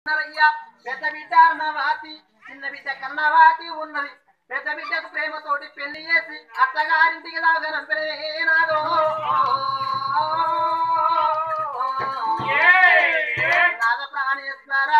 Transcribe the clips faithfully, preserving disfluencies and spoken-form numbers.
నరయ్య పెద్ద బిడ్డ అన్నవాతి చిన్న బిడ్డ కన్నవాతి ఉన్నది. పెద్ద బిడ్డకు ప్రేమతోటి పెళ్లి చేసి అత్తగారింటికి దాగనంపేనాదో నాద ప్రాణేశ్వరా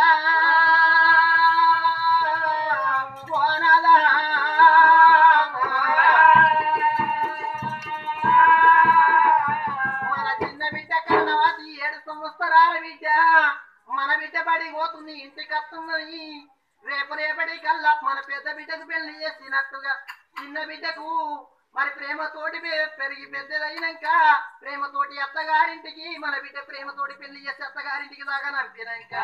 మన చిన్న బిడ్డ కన్నవాతి ఏడు సంవత్సరాల బిడ్డ మన బిడ్డ బడి పోతుంది ఇంటికి వస్తున్నది. రేపు రేపటి కల్లా మన పెద్ద బిడ్డకు పెళ్లి చేసినట్టుగా చిన్న బిడ్డకు మరి ప్రేమతోటి పెరిగి పెద్దదైనాక ప్రేమతోటి అత్తగారింటికి మన బిడ్డ ప్రేమతోటి పెళ్లి చేసి అత్తగారింటికి దాకా నంపినాక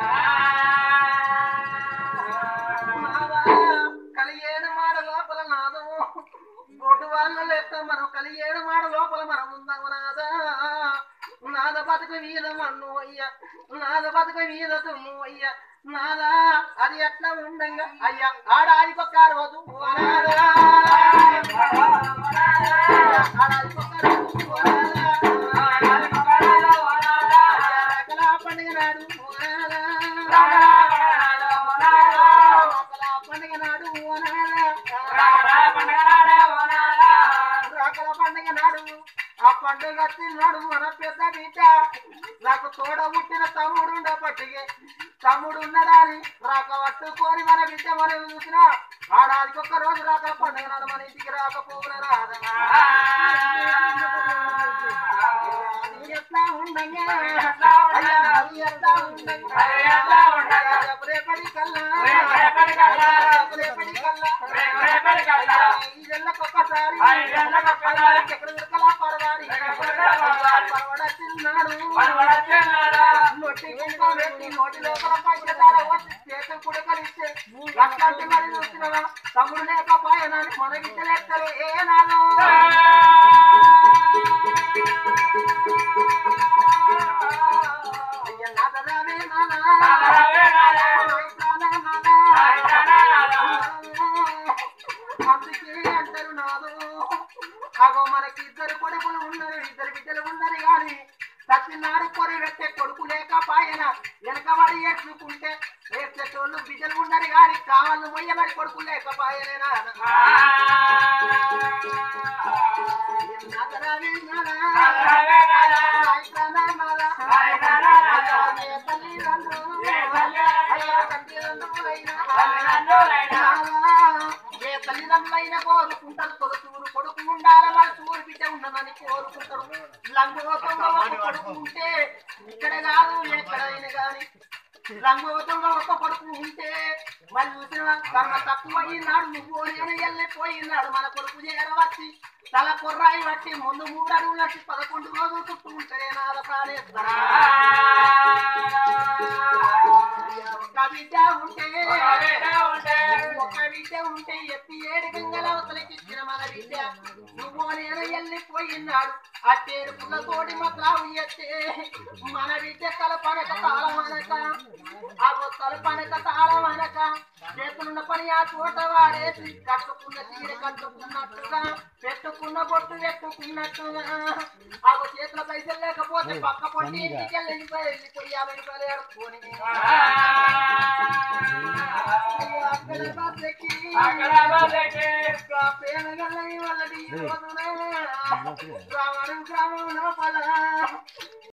కలియేడు మాడ లోపల నాదో గొడ్డు వాళ్ళ లెక్క మనం కలియేడు మాడ లోపల మనం ఉందాము నాదా. నాద బతుకు మీద మన్ను అయ్యా నాద బతుకు మీద తుమ్ము అయ్యా నాదా అది ఎట్లా ఉండంగా అయ్యా ఆడాదికొక్క రోజు పండుగ నాడు పండుగ నాడు రాకల పండుగ నాడు ఆ పండుగ వచ్చినాడు మన పెద్ద బిడ్డ నాకు తోడ పుట్టిన తమ్ముడు ఉండపట్టిగే తమ్ముడు ఉన్నదాని రాక పట్టుకొని మన బిడ్డ మనం చూసిన ఆడాదికి ఒక్క రోజు రాక పండుగ నాడు మన ఇంటికి రాకపోవున రాదా ఎట్లా ఉండంగా ఎట్లా ఉండంగా రేపటి కల్లా రేపటి కల్లా ఇదెల్లకొక్కసారి చక్రవర్కలా పరవాడి పరవడ తిన్నాడు నొట్టి కుంకో పెట్టి నోటి లోపల పంచదార వచ్చి చేతులు కుడకలిస్తే లక్షంటి మరి చూసినవా తమ్ముడు లేకపోయానని మన గిట్టలేస్తారు ఏ నాను అయ్య నాదరావే నానా అందుకే అంటారు నాదు అగో మనకి ఇద్దరు కొడుకులు ఉన్నారు ఇద్దరు బిడ్డలు ఉన్నారు కానీ సత్యనాడు కొరి పెట్టే కొడుకు లేకపోయినా వెనకబడి ఏడ్చుకుంటే ఏడ్చేటోళ్ళు బిడ్డలు ఉన్నారు కానీ కావాలి మొయ్యబడి కొడుకు లేకపోయినా ఏ తల్లిదండ్రులైనా కోరుకుంటారు కొడుకు కొడుకు ఉండాలి మన చూరు బిడ్డ ఉన్నదని కోరుకుంటారు. లంగోతంగా ఒక కొడుకు ఉంటే ఇక్కడ కాదు ఎక్కడైనా కానీ లంగోతంగా ఒక కొడుకు ఉంటే మరి చూసిన కర్మ తక్కువైనాడు నువ్వు నేను వెళ్ళిపోయినాడు మన కొడుకు చేరవచ్చి తల కొర్రాయి బట్టి ముందు మూడు అడుగులు వచ్చి పదకొండు రోజులు చుట్టూ ఉంటే నాద ప్రాణేశ్వరా ఒక బిడ్డ ఉంటే ఒక బిడ్డ ఉంటే ఎత్తి ఏడు గంగల అవతలకి ఇచ్చిన మన బిడ్డ నువ్వు నేను వెళ్ళిపోయినాడు ఆ తేరు పుల్లతోటి మట్లావు ఎత్తే మన బిడ్డ తలపనక తాళమనక ఆ తలపనక తాళమనక చేతులున్న పని ఆ చోట వాడేసి కట్టుకున్న తీర కట్టుకున్నట్టుగా పెట్టుకున్న బొట్టు పెట్టుకున్నట్టుగా ఆ చేతుల పైసలు లేకపోతే పక్క పొట్టి ఇంటికి వెళ్ళిపోయి వెళ్ళిపోయి యాభై రూపాయలు ఆడుకొని ప్రేమ గల్ల వాళ్ళది రావడం గ్రామం లోపల